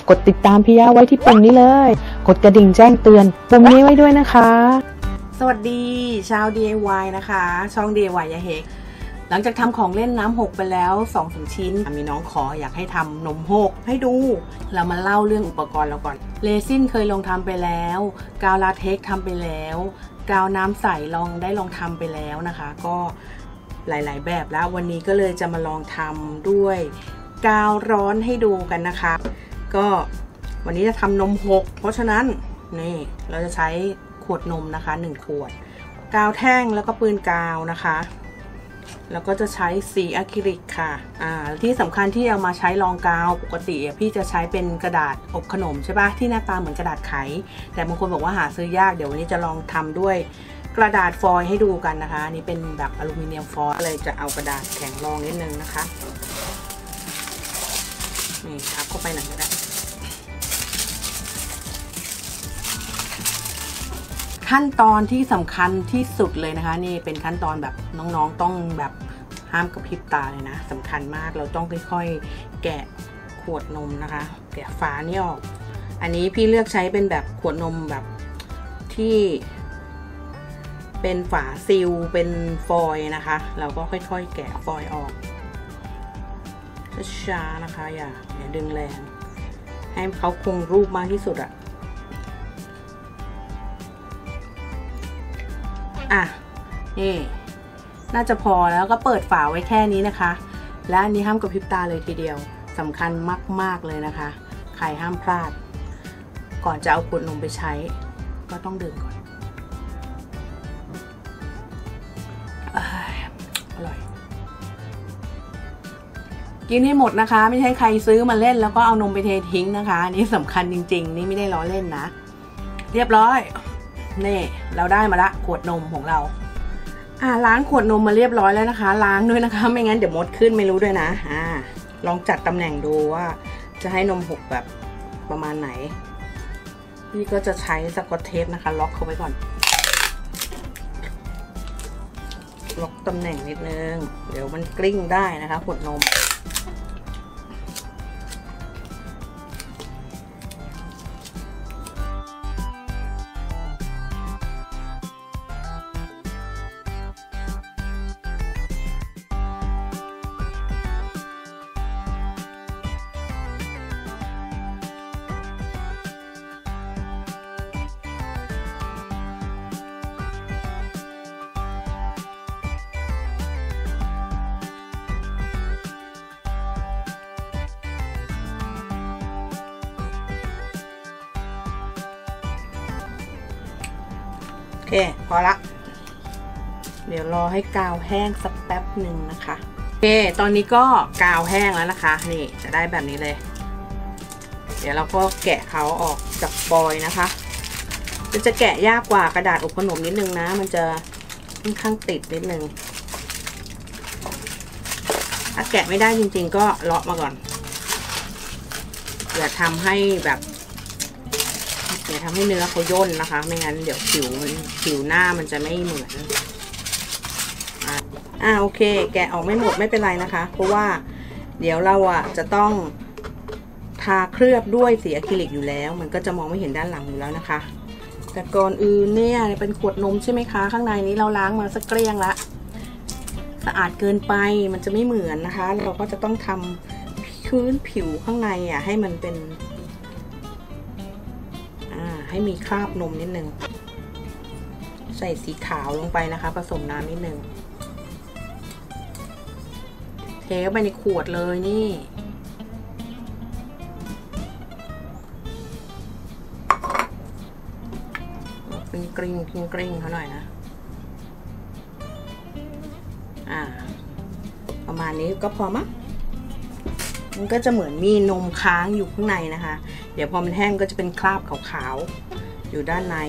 กดติดตามพี่ยาไว้ที่ปุ่มนี้เลยกดกระดิ่งแจ้งเตือนปุ่มนี้ไว้ด้วยนะคะสวัสดีชาว DIY นะคะช่อง DIY ยาเฮกหลังจากทำของเล่นน้ำหกไปแล้ว 2-3 ชิ้นมีน้องขออยากให้ทำนมหกให้ดูเรามาเล่าเรื่องอุปกรณ์เราก่อนเรซินเคยลองทำไปแล้วกาวลาเท็กซ์ทำไปแล้วกาวน้ำใสลองทำไปแล้วนะคะก็หลายๆแบบแล้ววันนี้ก็เลยจะมาลองทำด้วยกาวร้อนให้ดูกันนะคะก็วันนี้จะทำนมหกเพราะฉะนั้นนี่เราจะใช้ขวดนมนะคะ1ขวดกาวแท่งแล้วก็ปืนกาวนะคะแล้วก็จะใช้สีอะคริลิกค่ะที่สำคัญที่เอามาใช้รองกาวปกติพี่จะใช้เป็นกระดาษอบขนมใช่ปะที่หน้าตาเหมือนกระดาษไขแต่บางคนบอกว่าหาซื้อยากเดี๋ยววันนี้จะลองทำด้วยกระดาษฟอยล์ให้ดูกันนะคะอันนี้เป็นแบบอลูมิเนียมฟอยล์เลยจะเอากระดาษแข็งรองนิดนึงนะคะนี่ทับเข้าไปหน่อยก็ได้ขั้นตอนที่สำคัญที่สุดเลยนะคะนี่เป็นขั้นตอนแบบน้องๆต้องแบบห้ามกระพริบตาเลยนะสำคัญมากเราต้องค่อยๆแกะขวดนมนะคะแกะฝานี่ออกอันนี้พี่เลือกใช้เป็นแบบขวดนมแบบที่เป็นฝาซีลเป็นฟอยล์นะคะเราก็ค่อยๆแกะฟอยล์ออกช้าๆนะคะอย่าดึงแรงให้เขาคงรูปมากที่สุดนี่น่าจะพอแล้วก็เปิดฝาไว้แค่นี้นะคะและอันนี้ห้ามกระพริบตาเลยทีเดียวสำคัญมากๆเลยนะคะใครห้ามพลาดก่อนจะเอาขวดนมไปใช้ก็ต้องดื่มก่อนอร่อยกินให้หมดนะคะไม่ใช่ใครซื้อมาเล่นแล้วก็เอานมไปเททิ้งนะคะนี่สำคัญจริงๆนี่ไม่ได้ล้อเล่นนะเรียบร้อยนี่เราได้มาละขวดนมของเราล้างขวดนมมาเรียบร้อยแล้วนะคะล้างด้วยนะคะไม่งั้นเดี๋ยวมดขึ้นไม่รู้ด้วยนะลองจัดตำแหน่งดูว่าจะให้นมหกแบบประมาณไหนพี่ก็จะใช้สกอตเทปนะคะล็อกเข้าไว้ก่อนล็อกตำแหน่งนิดนึงเดี๋ยวมันกลิ้งได้นะคะขวดนมโอเคพอละเดี๋ยวรอให้กาวแห้งสักแป๊บหนึ่งนะคะโอเคตอนนี้ก็กาวแห้งแล้วนะคะนี่จะได้แบบนี้เลยเดี๋ยวเราก็แกะเขาออกจากฟอยล์นะคะจะแกะยากกว่ากระดาษอบขนมนิดนึงนะมันจะค่อนข้างติดนิดนึงถ้าแกะไม่ได้จริงๆก็เลาะมาก่อนอย่าทำให้แบบอย่าทำให้เนื้อเขาย่นนะคะไม่งั้นเดี๋ยวผิวหน้ามันจะไม่เหมือนโอเคแกะออกไม่หมดไม่เป็นไรนะคะเพราะว่าเดี๋ยวเราจะต้องทาเคลือบด้วยสีอะคริลิกอยู่แล้วมันก็จะมองไม่เห็นด้านหลังอยู่แล้วนะคะแต่ก่อนอื่นเนี่ยเป็นขวดนมใช่ไหมคะข้างในนี้เราล้างมาสักเกลี้ยงละสะอาดเกินไปมันจะไม่เหมือนนะคะเราก็จะต้องทำพื้นผิวข้างในให้มันเป็นให้มีคราบนมนิดนึงใส่สีขาวลงไปนะคะผสมน้ำนิดนึงเทเข้าไปในขวดเลยนี่กริ้งเขาหน่อยนะประมาณนี้ก็พอมั้งมันก็จะเหมือนมีนมค้างอยู่ข้างในนะคะเดี๋ยวพอมันแห้งก็จะเป็นคราบขาวๆอยู่ด้านใน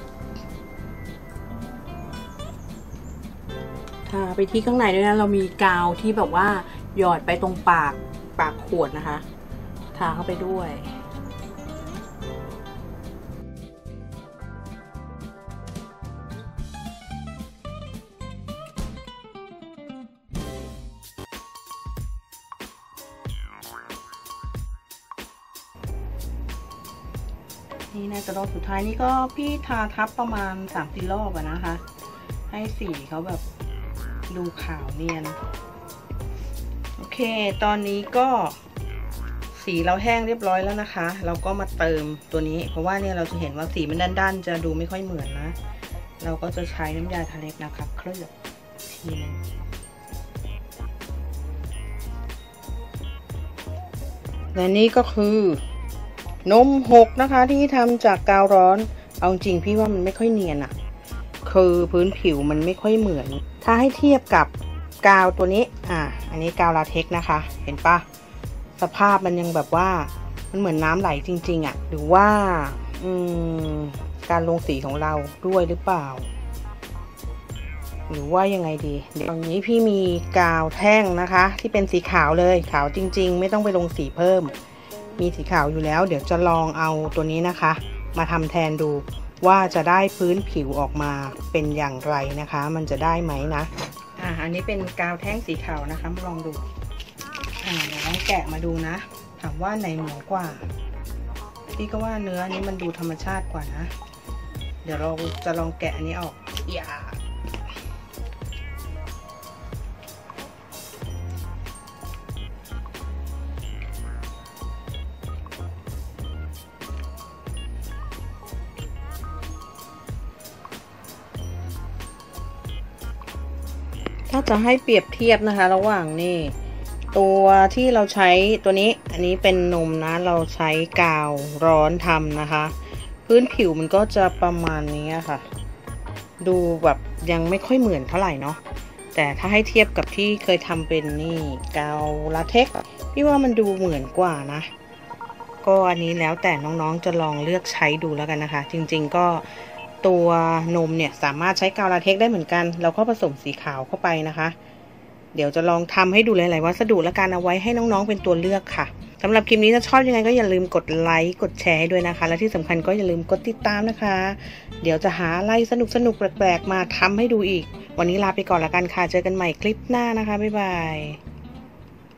ทาไปที่ข้างในด้วยนะเรามีกาวที่แบบว่าหยอดไปตรงปากขวดนะคะทาเข้าไปด้วย โนี่ในตัวสุดท้ายนี่ก็พี่ทาทับประมาณ3-4 รอบอะนะคะให้สีเขาแบบดูขาวเนียนโอเคตอนนี้ก็สีเราแห้งเรียบร้อยแล้วนะคะเราก็มาเติมตัวนี้เพราะว่าเนี่ยเราจะเห็นว่าสีมันด้านๆจะดูไม่ค่อยเหมือนนะเราก็จะใช้น้ำยาทาเล็บนะคะเคลือบทีนึงและนี่ก็คือนมหกนะคะที่ทำจากกาวร้อนเอาจริงพี่ว่ามันไม่ค่อยเนียนอะคือพื้นผิวมันไม่ค่อยเหมือนถ้าให้เทียบกับกาวตัวนี้อันนี้กาวลาเท็กซ์นะคะเห็นปะสภาพมันยังแบบว่ามันเหมือนน้ำไหลจริงๆอะหรือว่าการลงสีของเราด้วยหรือเปล่าหรือว่ายังไงดีเดี๋ยวตอนนี้พี่มีกาวแท่งนะคะที่เป็นสีขาวเลยขาวจริงๆไม่ต้องไปลงสีเพิ่มมีสีขาวอยู่แล้วเดี๋ยวจะลองเอาตัวนี้นะคะมาทำแทนดูว่าจะได้พื้นผิวออกมาเป็นอย่างไรนะคะมันจะได้ไหมนะอันนี้เป็นกาวแท่งสีขาวนะคะมาลองดูเดี๋ยวลองแกะมาดูนะถามว่าไหนเหมือนกว่าพี่ก็ว่าเนื้อนี้มันดูธรรมชาติกว่านะเดี๋ยวเราจะลองแกะอันนี้ออกถ้าจะให้เปรียบเทียบนะคะระหว่างนี่ตัวที่เราใช้ตัวนี้อันนี้เป็นนมนะเราใช้กาวร้อนทำนะคะพื้นผิวมันก็จะประมาณนี้ค่ะดูแบบยังไม่ค่อยเหมือนเท่าไหร่เนาะแต่ถ้าให้เทียบกับที่เคยทำเป็นนี่กาวลาเท็กซ์พี่ว่ามันดูเหมือนกว่านะก็อันนี้แล้วแต่น้องๆจะลองเลือกใช้ดูแล้วกันนะคะจริงๆก็ตัวนมเนี่ยสามารถใช้กาวลาเท็กซ์ได้เหมือนกันเราก็ผสมสีขาวเข้าไปนะคะเดี๋ยวจะลองทำให้ดูหลายๆวัสดุและการเอาไว้ให้น้องๆเป็นตัวเลือกค่ะสำหรับคลิปนี้ถ้าชอบยังไงก็อย่าลืมกดไลค์กดแชร์ให้ด้วยนะคะและที่สำคัญก็อย่าลืมกดติดตามนะคะเดี๋ยวจะหาอะไรสนุกๆแปลกๆมาทำให้ดูอีกวันนี้ลาไปก่อนละกันค่ะเจอกันใหม่คลิปหน้านะคะบ๊ายบาย